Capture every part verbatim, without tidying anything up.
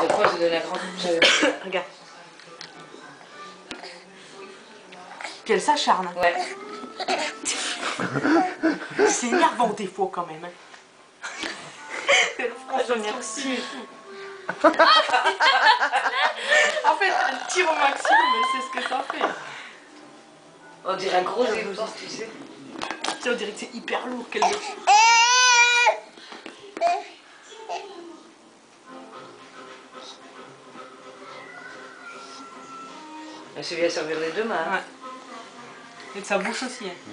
Des fois, je donne un grand coup de pied. Regarde. Puis elle s'acharne. Ouais. C'est énervant des fois quand même. J'en ai reçu. En fait, elle tire au maximum, mais c'est ce que ça fait. On dirait un gros effort, tu sais. Tu sais, on dirait que c'est hyper lourd qu'elle le... Elle sait bien servir les deux mains. Ouais. Et de sa bouche aussi. Hein.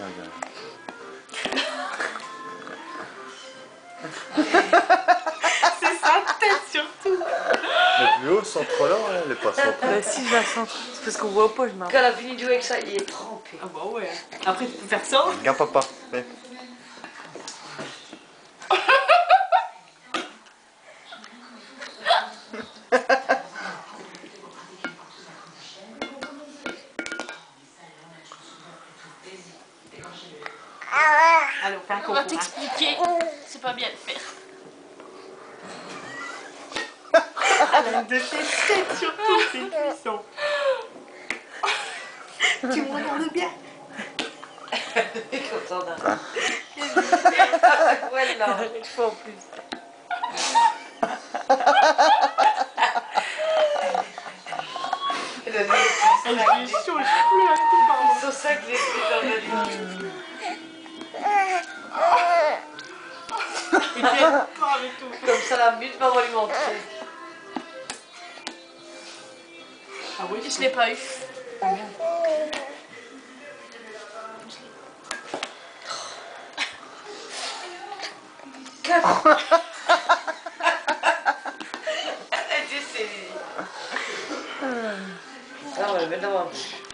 C'est sa tête surtout. Mais plus haut, centre-là, elle est pas centrée. Bah si, je la centre. C'est parce qu'on voit pas, je m'en Quand elle a fini de jouer avec ça, il est trempé. Ah bah ouais. Après, tu peux faire ça. Regarde papa. Fais. Allez, on fait un On concours. va Hein. t'expliquer. C'est pas bien de faire. Elle a une de tes têtes surtout, c'est puissant. Tu me regardes bien. Elle est contente. Hein. Voilà. Une fois en plus. Elle a des Elle est chaud, je pleure et tout, pardon. Ils sont ça que les filles dans la vie. Et puis elle parle et tout. Comme ça, la mute va lui montrer. Ah oui, Je l'ai pas eu. Elle dit c'est... Ah, on va le mettre dans ma bouche.